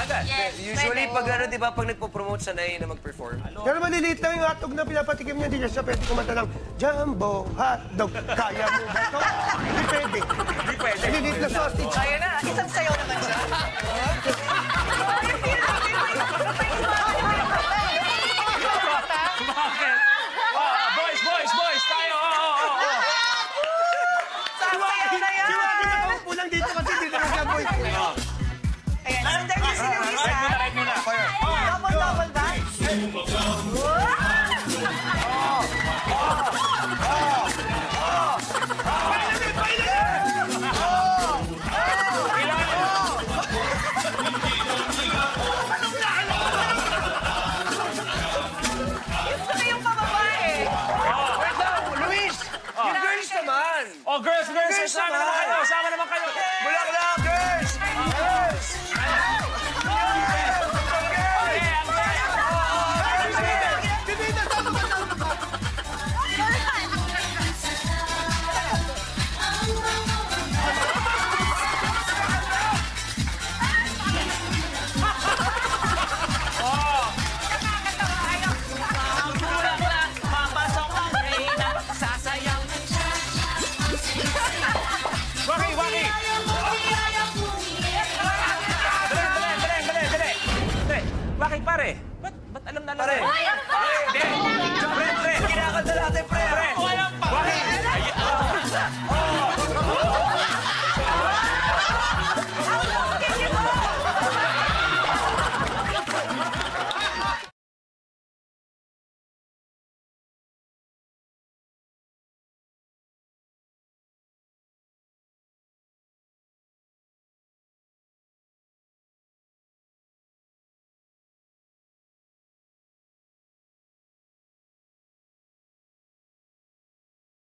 agad. Yes, Usually, pag ano, di ba, pag nagpo-promote, sanay na mag-perform. Pero maliliit lang yung hotdog na pinapatikim niya. Hindi niya siya pwede kumanta ng Jumbo hotdog. Kaya mo ba ito? Hindi pwede. Hindi pwede. Maliliit na sausage. Kaya na, isang sayaw naman siya. Bakit? Boys, tayo! Sasayaw na yan! Si Waki nakaupo lang dito kasi dito na siya boy. Ayan, sundan niyo si Luis, ha? Right muna. Double ba? Gusto ko yung pababae. Wait lang, Luis! Yung girls naman! Oh, girls! Sama naman kayo! Bulaklak, girls! Girls! Waki! Dali! Bakit pare? Ba't alam na lang? Pare! Hindi! Pre! Kinakanta natin, pre! Walang pa! Waki!